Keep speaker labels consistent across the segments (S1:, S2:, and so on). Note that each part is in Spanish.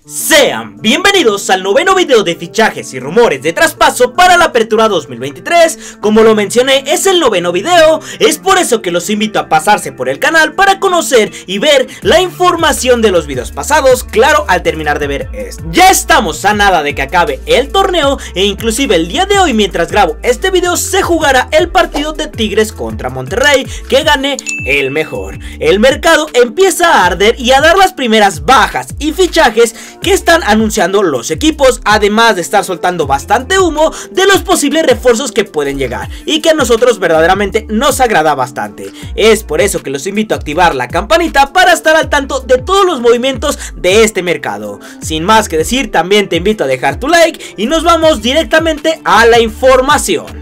S1: Sean bienvenidos al noveno video de fichajes y rumores de traspaso para la apertura 2023. Como lo mencioné, es el noveno video, es por eso que los invito a pasarse por el canal para conocer y ver la información de los videos pasados, claro, al terminar de ver esto. Ya estamos a nada de que acabe el torneo e inclusive el día de hoy, mientras grabo este video, se jugará el partido de Tigres contra Monterrey, que gane el mejor. El mercado empieza a arder y a dar las primeras bajas y fichajes que están anunciando los equipos, además de estar soltando bastante humo de los posibles refuerzos que pueden llegar y que a nosotros verdaderamente nos agrada bastante. Es por eso que los invito a activar la campanita para estar al tanto de todos los movimientos de este mercado. Sin más que decir, también te invito a dejar tu like y nos vamos directamente a la información.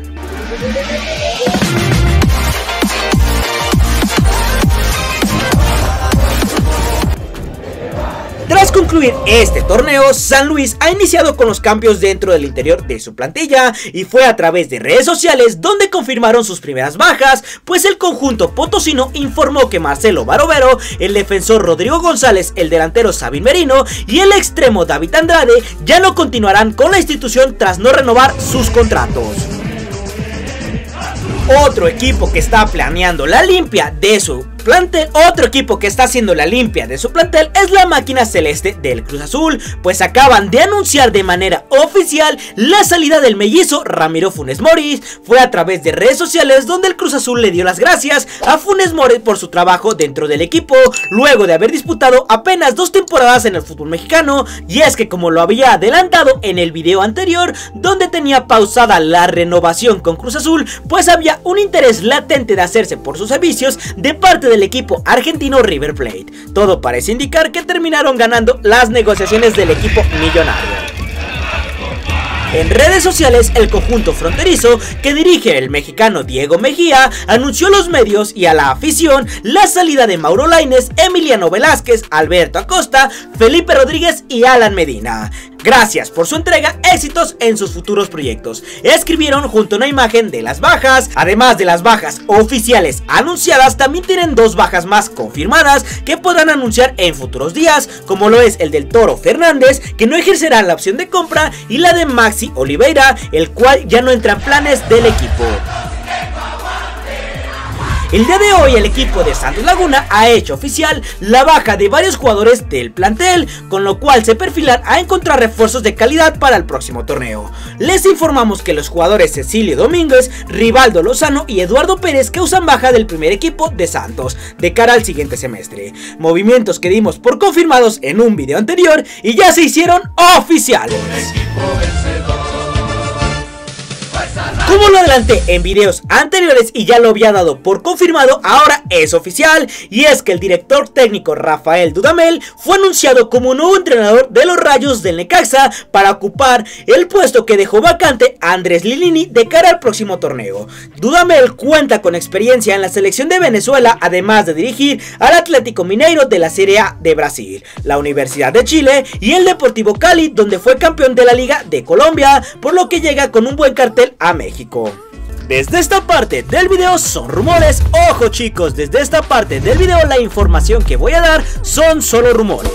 S1: Tras concluir este torneo, San Luis ha iniciado con los cambios dentro del interior de su plantilla y fue a través de redes sociales donde confirmaron sus primeras bajas, pues el conjunto potosino informó que Marcelo Barovero, el defensor Rodrigo González, el delantero Sabin Merino y el extremo David Andrade ya no continuarán con la institución tras no renovar sus contratos. Otro equipo que está planeando la limpia de su plantel, es la máquina celeste del Cruz Azul, pues acaban de anunciar de manera oficial la salida del mellizo Ramiro Funes Mori. Fue a través de redes sociales donde el Cruz Azul le dio las gracias a Funes Mori por su trabajo dentro del equipo, luego de haber disputado apenas 2 temporadas en el fútbol mexicano. Y es que, como lo había adelantado en el video anterior, donde tenía pausada la renovación con Cruz Azul, pues había un interés latente de hacerse por sus servicios de parte del equipo argentino River Plate. Todo parece indicar que terminaron ganando las negociaciones del equipo millonario. En redes sociales, el conjunto fronterizo que dirige el mexicano Diego Mejía anunció a los medios y a la afición la salida de Mauro Lainez, Emiliano Velázquez, Alberto Acosta, Felipe Rodríguez y Alan Medina. Gracias por su entrega, éxitos en sus futuros proyectos, escribieron junto a una imagen de las bajas. Además de las bajas oficiales anunciadas, también tienen 2 bajas más confirmadas que podrán anunciar en futuros días, como lo es el del Toro Fernández, que no ejercerá la opción de compra, y la de Maxi Oliveira, el cual ya no entra en planes del equipo. El día de hoy el equipo de Santos Laguna ha hecho oficial la baja de varios jugadores del plantel, con lo cual se perfilan a encontrar refuerzos de calidad para el próximo torneo. Les informamos que los jugadores Cecilio Domínguez, Rivaldo Lozano y Eduardo Pérez causan baja del primer equipo de Santos de cara al siguiente semestre. Movimientos que dimos por confirmados en un video anterior y ya se hicieron oficiales. Como lo adelanté en videos anteriores y ya lo había dado por confirmado, ahora es oficial, y es que el director técnico Rafael Dudamel fue anunciado como nuevo entrenador de los Rayos del Necaxa para ocupar el puesto que dejó vacante Andrés Lilini de cara al próximo torneo. Dudamel cuenta con experiencia en la selección de Venezuela, además de dirigir al Atlético Mineiro de la Serie A de Brasil, la Universidad de Chile y el Deportivo Cali, donde fue campeón de la Liga de Colombia, por lo que llega con un buen cartel a México. Desde esta parte del video son rumores. Ojo chicos, desde esta parte del video la información que voy a dar son solo rumores.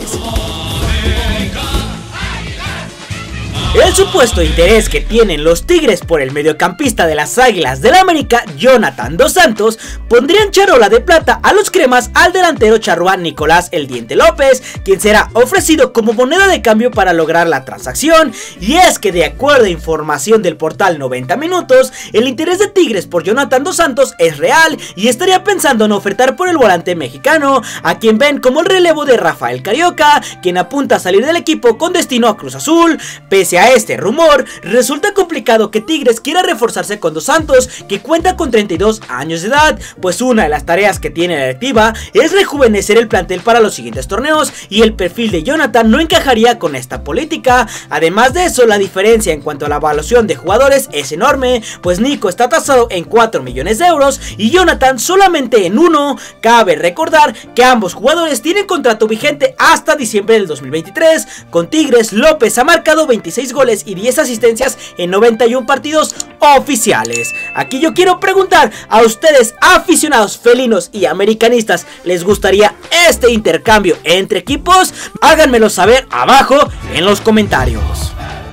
S1: El supuesto interés que tienen los Tigres por el mediocampista de las Águilas del América, Jonathan Dos Santos, pondría en charola de plata a los cremas al delantero charrúa Nicolás El Diente López, quien será ofrecido como moneda de cambio para lograr la transacción. Y es que, de acuerdo a información del portal 90 Minutos, el interés de Tigres por Jonathan Dos Santos es real y estaría pensando en ofertar por el volante mexicano, a quien ven como el relevo de Rafael Carioca, quien apunta a salir del equipo con destino a Cruz Azul. Pese a este rumor, resulta complicado que Tigres quiera reforzarse con Dos Santos, que cuenta con 32 años de edad, pues una de las tareas que tiene la directiva es rejuvenecer el plantel para los siguientes torneos, y el perfil de Jonathan no encajaría con esta política. Además de eso, la diferencia en cuanto a la evaluación de jugadores es enorme, pues Nico está tasado en 4 millones de euros y Jonathan solamente en 1. Cabe recordar que ambos jugadores tienen contrato vigente hasta diciembre del 2023. Con Tigres, López ha marcado 26 goles y 10 asistencias en 91 partidos oficiales. Aquí yo quiero preguntar a ustedes, aficionados felinos y americanistas, ¿les gustaría este intercambio entre equipos? Háganmelo saber abajo en los comentarios.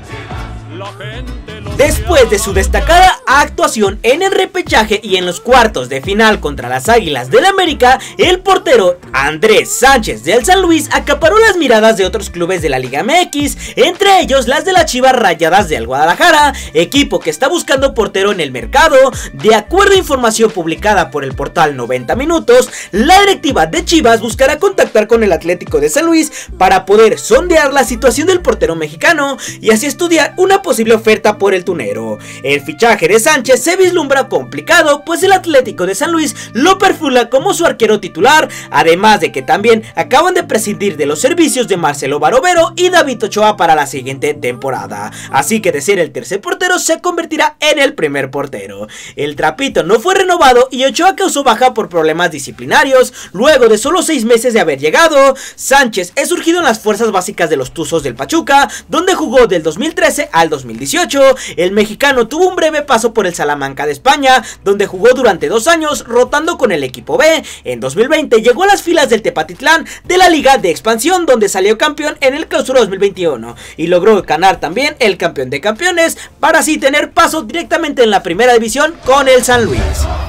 S1: Después de su destacada actuación en el repechaje y en los cuartos de final contra las Águilas del América, el portero Andrés Sánchez del San Luis acaparó las miradas de otros clubes de la Liga MX, entre ellos las de las Chivas Rayadas del Guadalajara, equipo que está buscando portero en el mercado. De acuerdo a información publicada por el portal 90 Minutos, la directiva de Chivas buscará contactar con el Atlético de San Luis para poder sondear la situación del portero mexicano y así estudiar una posible oferta por el tunero. El fichaje de Sánchez se vislumbra complicado, pues el Atlético de San Luis lo perfila como su arquero titular, además de que también acaban de prescindir de los servicios de Marcelo Barovero y David Ochoa para la siguiente temporada, así que de ser el tercer portero se convertirá en el primer portero. El Trapito no fue renovado y Ochoa causó baja por problemas disciplinarios luego de solo 6 meses de haber llegado. Sánchez es surgido en las fuerzas básicas de los Tuzos del Pachuca, donde jugó del 2013 al 2018. El mexicano tuvo un breve paso por el Salamanca de España, donde jugó durante 2 años rotando con el equipo B. En 2020 llegó a las filas del Tepatitlán de la Liga de Expansión, donde salió campeón en el Clausura 2021 y logró ganar también el Campeón de Campeones para así tener paso directamente en la primera división con el San Luis.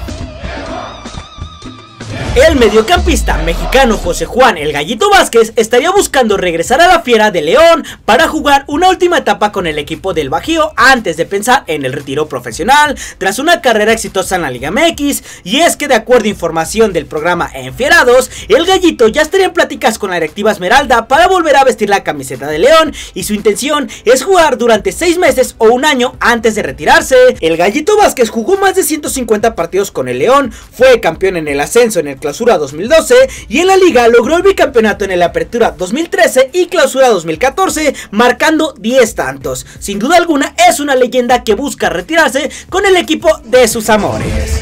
S1: El mediocampista mexicano José Juan El Gallito Vázquez estaría buscando regresar a la Fiera de León para jugar una última etapa con el equipo del Bajío antes de pensar en el retiro profesional tras una carrera exitosa en la Liga MX. Y es que de acuerdo a información del programa Enfierados, el Gallito ya estaría en pláticas con la directiva Esmeralda para volver a vestir la camiseta de León y su intención es jugar durante 6 meses o 1 año antes de retirarse. El Gallito Vázquez jugó más de 150 partidos con el León, fue campeón en el ascenso en el Clausura 2012 y en la liga logró el bicampeonato en el Apertura 2013 y Clausura 2014, marcando 10 tantos. Sin duda alguna es una leyenda que busca retirarse con el equipo de sus amores.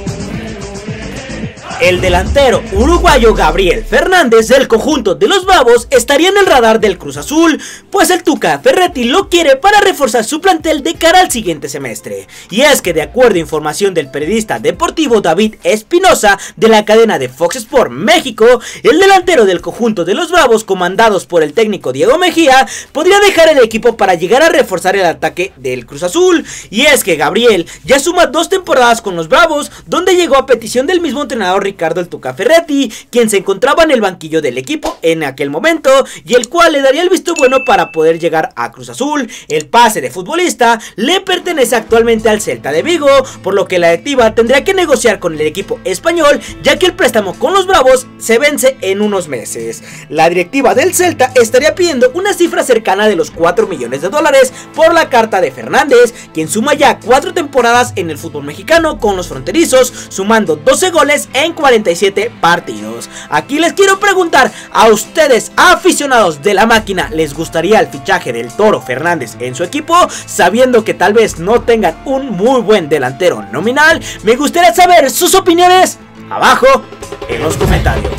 S1: El delantero uruguayo Gabriel Fernández del conjunto de los Bravos estaría en el radar del Cruz Azul, pues el Tuca Ferretti lo quiere para reforzar su plantel de cara al siguiente semestre. Y es que de acuerdo a información del periodista deportivo David Espinosa de la cadena de Fox Sports México, el delantero del conjunto de los Bravos, comandados por el técnico Diego Mejía, podría dejar el equipo para llegar a reforzar el ataque del Cruz Azul. Y es que Gabriel ya suma 2 temporadas con los Bravos, donde llegó a petición del mismo entrenador Ricardo el Tuca Ferretti, quien se encontraba en el banquillo del equipo en aquel momento y el cual le daría el visto bueno para poder llegar a Cruz Azul. El pase de futbolista le pertenece actualmente al Celta de Vigo, por lo que la directiva tendría que negociar con el equipo español, ya que el préstamo con los Bravos se vence en unos meses. La directiva del Celta estaría pidiendo una cifra cercana de los 4 millones de dólares por la carta de Fernández, quien suma ya 4 temporadas en el fútbol mexicano con los fronterizos, sumando 12 goles en 47 partidos. Aquí les quiero preguntar a ustedes, aficionados de la máquina, ¿les gustaría el fichaje del Toro Fernández en su equipo, sabiendo que tal vez no tengan un muy buen delantero nominal? Me gustaría saber sus opiniones abajo en los comentarios.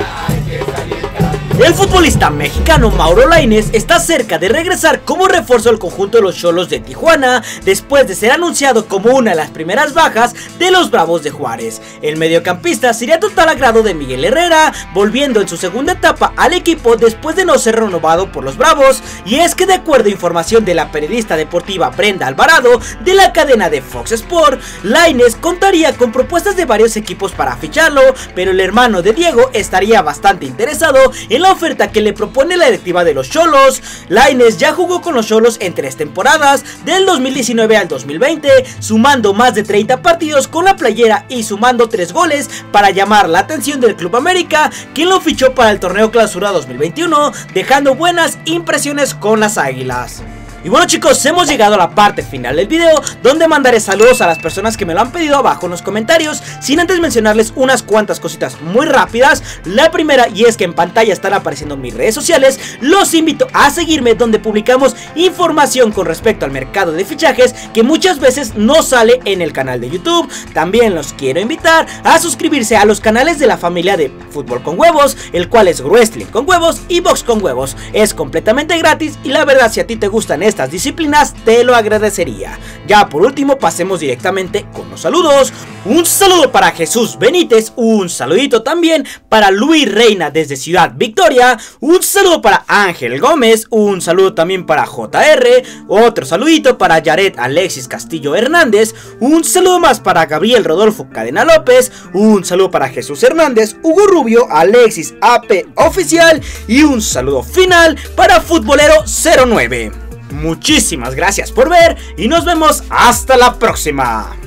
S1: El futbolista mexicano Mauro Lainez está cerca de regresar como refuerzo al conjunto de los Xolos de Tijuana, después de ser anunciado como una de las primeras bajas de los Bravos de Juárez. El mediocampista sería total agrado de Miguel Herrera, volviendo en su segunda etapa al equipo después de no ser renovado por los Bravos. Y es que de acuerdo a información de la periodista deportiva Brenda Alvarado de la cadena de Fox Sports, Lainez contaría con propuestas de varios equipos para ficharlo, pero el hermano de Diego estaría bastante interesado en la oferta que le propone la directiva de los Xolos. Lainez ya jugó con los Xolos en 3 temporadas, del 2019 al 2020, sumando más de 30 partidos con la playera y sumando 3 goles para llamar la atención del Club América, quien lo fichó para el torneo Clausura 2021, dejando buenas impresiones con las Águilas. Y bueno chicos, hemos llegado a la parte final del video, donde mandaré saludos a las personas que me lo han pedido abajo en los comentarios, sin antes mencionarles unas cuantas cositas muy rápidas. La primera, y es que en pantalla están apareciendo mis redes sociales, los invito a seguirme, donde publicamos información con respecto al mercado de fichajes que muchas veces no sale en el canal de YouTube. También los quiero invitar a suscribirse a los canales de la familia de Fútbol con Huevos, el cual es Wrestling con Huevos y Box con Huevos. Es completamente gratis y la verdad, si a ti te gustan estas disciplinas te lo agradecería. Ya por último pasemos directamente con los saludos. Un saludo para Jesús Benítez, un saludito también para Luis Reina desde Ciudad Victoria, un saludo para Ángel Gómez, un saludo también para JR, otro saludito para Yaret Alexis Castillo Hernández, un saludo más para Gabriel Rodolfo Cadena López, un saludo para Jesús Hernández, Hugo Rubio, Alexis AP Oficial y un saludo final para Futbolero 09. Muchísimas gracias por ver y nos vemos hasta la próxima.